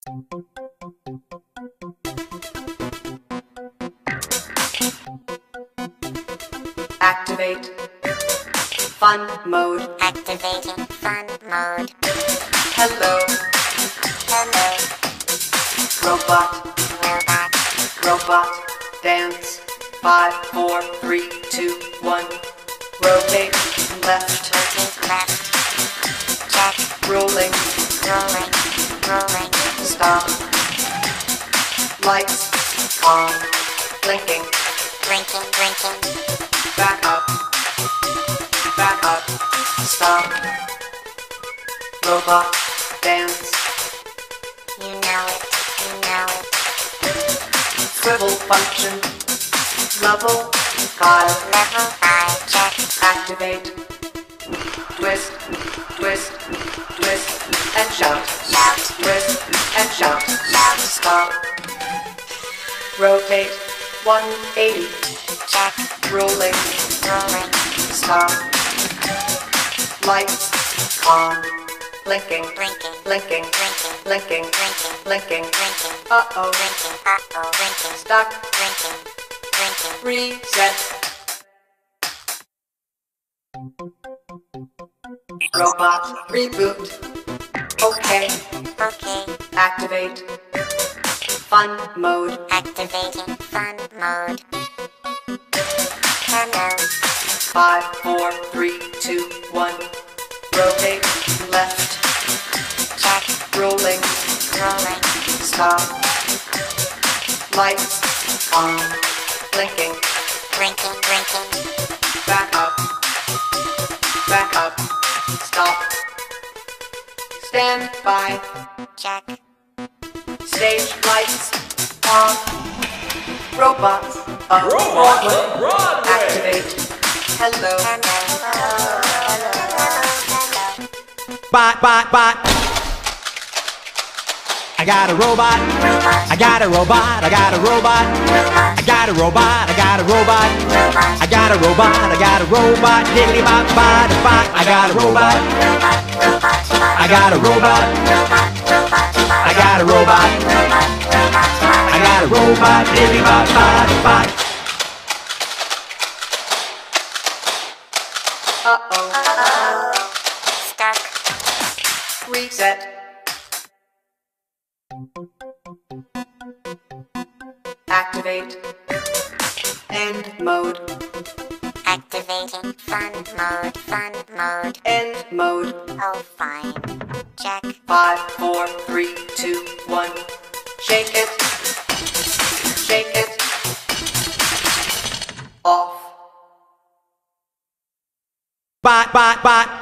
Activate fun mode. Activating fun mode. Hello, Hello, robot, robot. robot, dance. 5, 4, 3, 2, 1. Rotate left, Rotate left. Check. rolling, Rolling, rolling. stop. Lights on, blinking. Blinking, blinking. Back up, stop. Robot, dance. You know it, you know it. Swivel function, level 5. Level 5, check. Activate, twist, twist, twist, and shout. Shout. Twist and shout. Shout. Stop. Rotate 180. Check. Rolling. Rolling. Stop. Lights on. Blinking. Blinking. Blinking. Blinking. Blinking. Blinking. Blinking. Blinking. Uh-oh. Blinking. Uh-oh. Blinking. Stuck. Blinking. Blinking. Reset. Robot reboot. Okay. Okay. Activate fun mode. Activating fun mode. Hello, 5, 4, 3, 2, 1. Rotate left. check. Rolling. Rolling. Stop. Lights on. Blinking. Blinking, blinking. Back up. Stop. Stand by. Check. Stage lights on. Robots of Broadway. Activate. Hello. Hello. Hello. Bot. I got a robot. I got a robot. I got a robot. I got a robot. I got a robot. I got a robot. I got a robot. Diddly bop bop bop. I got a robot. I got a robot. I got a robot. I got a robot. Diddly bop bop bop. Uh-oh. Stuck. Reset. Activate. End mode. Activating fun mode. Fun mode. End mode. Oh, fine. Check. 5, 4, 3, 2, 1. Shake it. Shake it. Off. Bot.